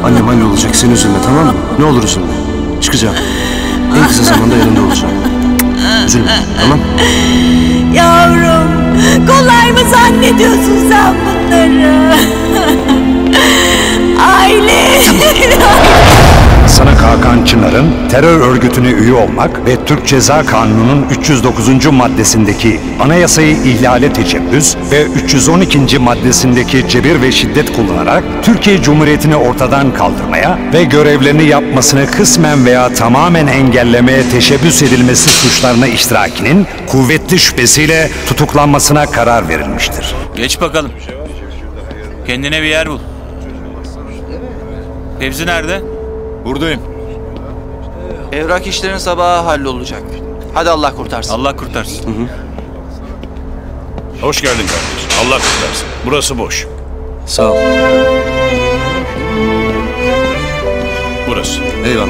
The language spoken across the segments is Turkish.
Annem hallolacak, sen üzülme, tamam mı? Ne olur üzülme. Çıkacağım. En kısa zamanda yanında olacağım. Üzülme, tamam? Yavrum, kolay mı zannediyorsun sen bunları? Aile. Sanık Hakan Çınar'ın terör örgütüne üye olmak ve Türk Ceza Kanunu'nun 309. maddesindeki anayasayı ihlale teşebbüs ve 312. maddesindeki cebir ve şiddet kullanarak Türkiye Cumhuriyeti'ni ortadan kaldırmaya ve görevlerini yapmasını kısmen veya tamamen engellemeye teşebbüs edilmesi suçlarına iştirakinin kuvvetli şüphesiyle tutuklanmasına karar verilmiştir. Geç bakalım. Kendine bir yer bul. Fevzi nerede? Buradayım. Evrak işlerin sabaha hallolacak. Hadi Allah kurtarsın. Allah kurtarsın. Hoş geldin kardeşim. Allah kurtarsın. Burası boş. Sağ ol. Burası. Eyvallah.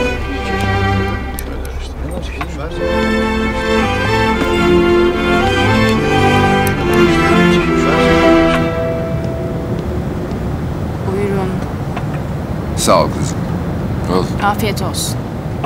Buyurun. Sağ ol kızım. Al. Afiyet olsun.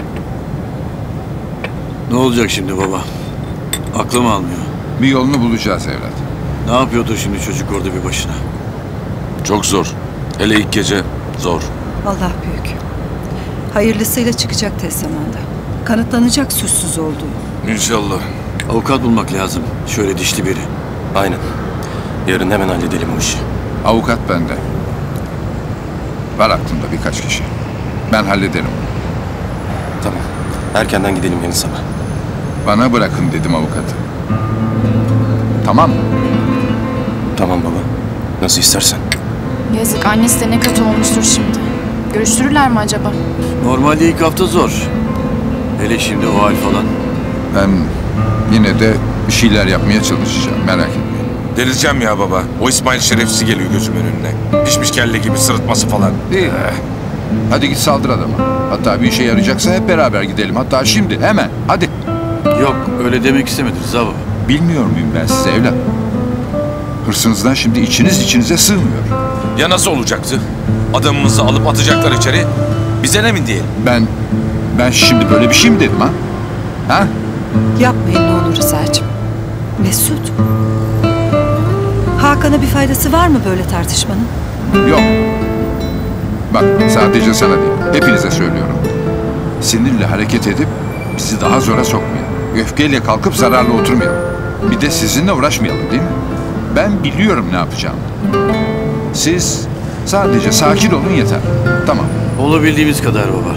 Ne olacak şimdi baba? Aklım almıyor. Bir yolunu bulacağız evlat. Ne yapıyordu şimdi çocuk orada bir başına? Çok zor. Hele ilk gece zor. Allah büyük. Hayırlısıyla çıkacak tez zamanda. Kanıtlanacak suçsuz olduğu. İnşallah. Avukat bulmak lazım. Şöyle dişli biri. Aynen. Yarın hemen halledelim o işi. Avukat bende. Var aklımda birkaç kişi. Ben hallederim. Tamam. Erkenden gidelim yarın sabah. Bana bırakın dedim avukatı. Tamam mı? Tamam baba. Nasıl istersen. Yazık, annesi de ne kötü olmuştur şimdi. Görüştürürler mi acaba? Normalde ilk hafta zor. Hele şimdi o hal falan. Ben yine de bir şeyler yapmaya çalışacağım. Merak etmeyin. Delireceğim ya baba. O İsmail şerefsiz geliyor gözümün önüne. Pişmiş kelle gibi sırıtması falan. İyi. Hadi git saldır adama. Hatta bir işe yarayacaksa hep beraber gidelim. Hatta şimdi hemen. Hadi. Yok öyle demek istemedim Rıza baba. Bilmiyor muyum ben size evlat? Hırsınızdan şimdi içiniz içinize sığmıyor. Ya nasıl olacaktı? Adamımızı alıp atacaklar içeri. Bize ne mi diyelim? Ben şimdi böyle bir şey mi dedim ha? Ha? Yapmayın ne olur Rıza'cığım. Mesut. Hakan'a bir faydası var mı böyle tartışmanın? Yok. Bak sadece sana değil, hepinize söylüyorum. Sinirle hareket edip bizi daha zora sokmayalım. Öfkeyle kalkıp zararla oturmayalım. Bir de sizinle uğraşmayalım değil mi? Ben biliyorum ne yapacağım. Siz sadece sakin olun yeter. Tamam. Olabildiğimiz kadar baba.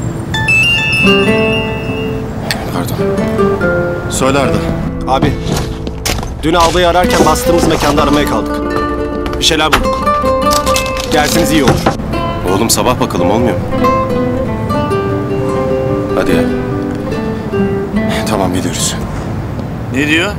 Pardon. Söyle Arda. Abi. Dün albayı ararken bastığımız mekanda aramaya kaldık. Bir şeyler bulduk. Gelseniz iyi olur. Oğlum sabah bakalım, olmuyor mu? Hadi ya. Tamam gidiyoruz. Ne diyor?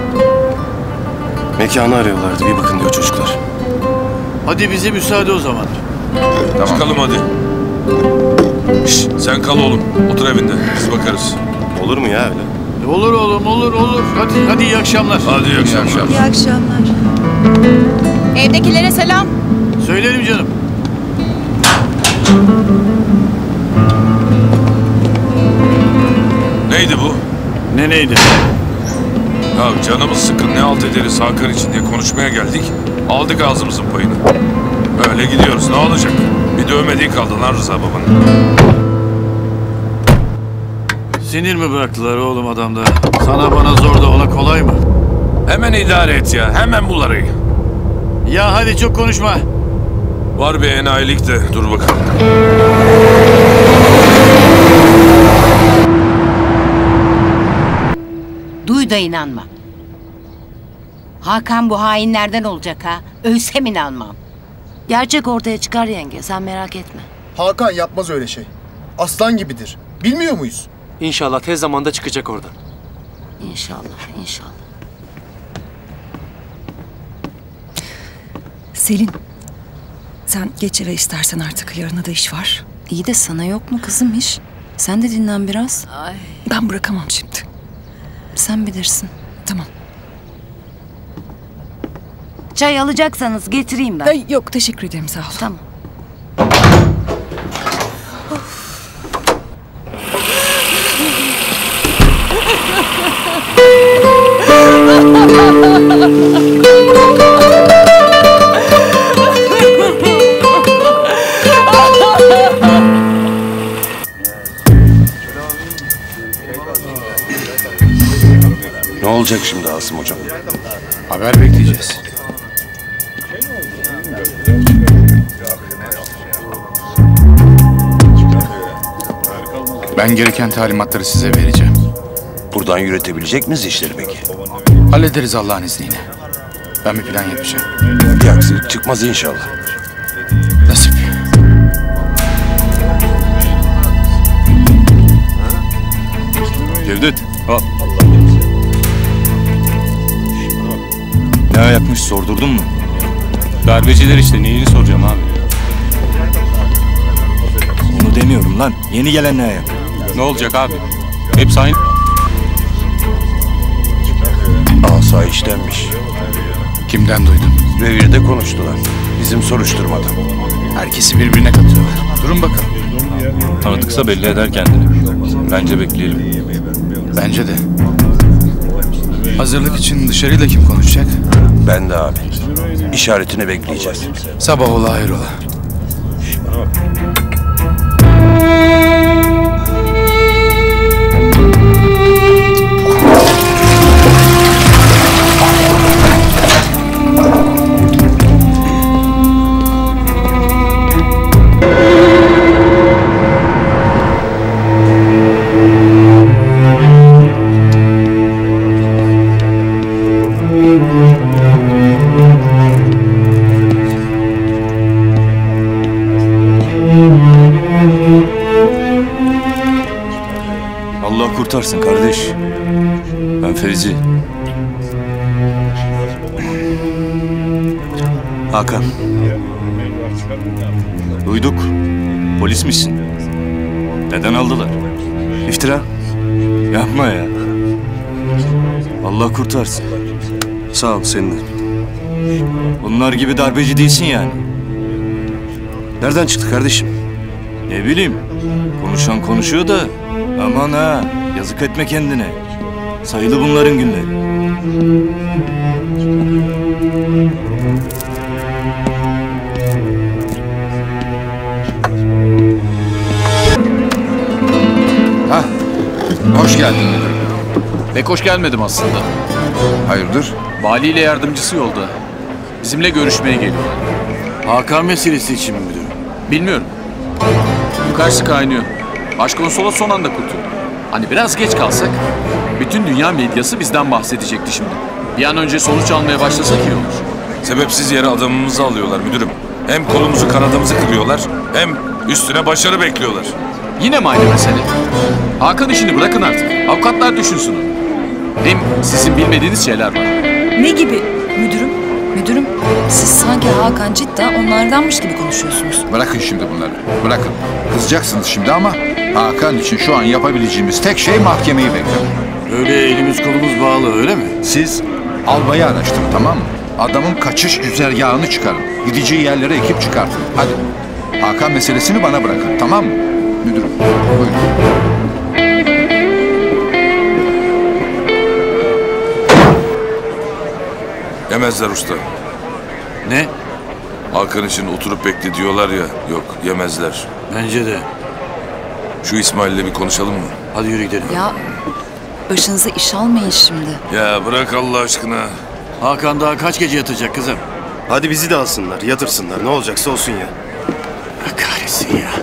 Mekanı arıyorlardı, bir bakın diyor çocuklar. Hadi bize müsaade o zaman. Tamam. Çıkalım hadi. Şşş, sen kal oğlum. Otur evinde. Biz bakarız. Olur mu ya öyle? Olur oğlum olur. Hadi iyi akşamlar. Hadi iyi akşamlar. İyi akşamlar. Evdekilere selam. Söylerim canım. Neydi bu? Neydi? Ya canımız sıkın, ne alt ederiz Hakan için diye konuşmaya geldik. Aldık ağzımızın payını. Öyle gidiyoruz, ne olacak? Bir dövmediği kaldı lan Rıza babanın. Sinir mi bıraktılar oğlum adamda? Sana bana zor da ona kolay mı? Hemen idare et ya, hemen bul arayı. Ya hadi çok konuşma. Var bir enayilik de, dur bakalım. Duy da inanma. Hakan bu hainlerden olacak ha. Ölsem inanmam. Gerçek ortaya çıkar yenge, sen merak etme. Hakan yapmaz öyle şey. Aslan gibidir. Bilmiyor muyuz? İnşallah tez zamanda çıkacak oradan. İnşallah. Selin. Sen geç eve istersen artık. Yarına da iş var. İyi de sana yok mu kızım iş? Sen de dinlen biraz. Ben bırakamam şimdi. Sen bilirsin. Tamam. Çay alacaksanız getireyim ben. Ay, yok teşekkür ederim sağ ol. Tamam. Ne olacak şimdi Asım hocam? Haber bekleyeceğiz. Ben gereken talimatları size vereceğim. Buradan yürütebilecek miyiz işleri peki? Hallederiz Allah'ın izniyle. Ben bir plan yapacağım. Bir aksilik çıkmaz inşallah. Nasip. Cevdet, al. Ne ayakmış, sordurdun mu? Darbeciler işte, neyini soracağım abi? Onu demiyorum lan. Yeni gelen ne ayak? Ne olacak abi? Hepsi aynı. Asayiştenmiş. Kimden duydun? Revirde konuştular. Bizim soruşturmada. Herkesi birbirine katıyorlar. Durun bakalım. Tanıdıksa belli eder kendini. Bence bekleyelim. Bence de. Hazırlık için dışarıyla kim konuşacak? Ben de abi. İşaretini bekleyeceğiz. Sabah ola hayrola. Allah kurtarsın kardeş. Ben Fevzi. Hakan. Duyduk. Polis misin? Neden aldılar? İftira. Yapma ya. Allah kurtarsın. Sağ ol senin de. Bunlar gibi darbeci değilsin yani. Nereden çıktı kardeşim? Ne bileyim. Konuşan konuşuyor da. Aman ha. Yazık etme kendine. Sayılı bunların günleri. Hah, hoş geldin müdürüm. Pek hoş gelmedim aslında. Hayırdır? Valiyle yardımcısı yolda. Bizimle görüşmeye geliyorlar. Hakan meselesi için mi müdürüm? Bilmiyorum. Yukarısı kaynıyor. Başkonsolos son anda kurtuldu. Hani biraz geç kalsak, bütün dünya medyası bizden bahsedecekti şimdi. Bir an önce sonuç almaya başlasak iyi olur. Sebepsiz yere adamımızı alıyorlar müdürüm. Hem kolumuzu kanadımızı kırıyorlar hem üstüne başarı bekliyorlar. Yine mi aynı mesele? Hakan işini bırakın artık. Avukatlar düşünsün onu. Hem sizin bilmediğiniz şeyler var. Ne gibi müdürüm? Müdürüm, siz sanki Hakan cidden onlardanmış gibi konuşuyorsunuz. Bırakın şimdi bunları. Bırakın. Kızacaksınız şimdi ama Hakan için şu an yapabileceğimiz tek şey mahkemeyi beklemek. Öyle elimiz kolumuz bağlı öyle mi? Siz albayı araştırın, tamam mı? Adamın kaçış güzergahını çıkarın. Gideceği yerlere ekip çıkartın. Hadi. Hakan meselesini bana bırakın, tamam mı? Müdürüm, buyurun. Yemezler usta. Ne? Hakan için oturup bekle diyorlar ya. Yok, yemezler. Bence de. Şu İsmail'le bir konuşalım mı? Hadi yürü gidelim. Ya başınıza iş almayın şimdi. Ya bırak Allah aşkına. Hakan daha kaç gece yatacak kızım? Hadi bizi de alsınlar, yatırsınlar. Ne olacaksa olsun ya. Kahretsin ya.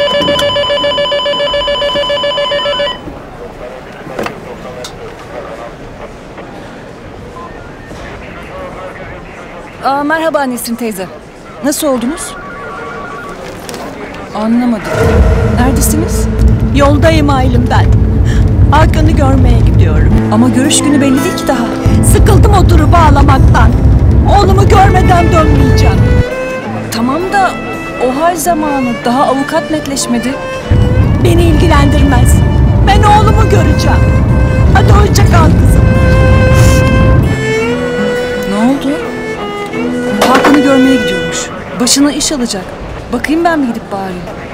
Merhaba Nesrin teyze. Nasıl oldunuz? Anlamadım. Neredesiniz? Yoldayım Aylin ben. Hakan'ı görmeye gidiyorum. Ama görüş günü belli değil ki daha. Sıkıldım oturup ağlamaktan. Oğlumu görmeden dönmeyeceğim. Tamam da o hal zamanı daha avukat netleşmedi. Beni ilgilendirmez. Ben oğlumu göreceğim. Hadi hoşça kal kızım. Ne oldu? Hakan'ı görmeye gidiyormuş. Başına iş alacak. Bakayım ben bir gidip bari.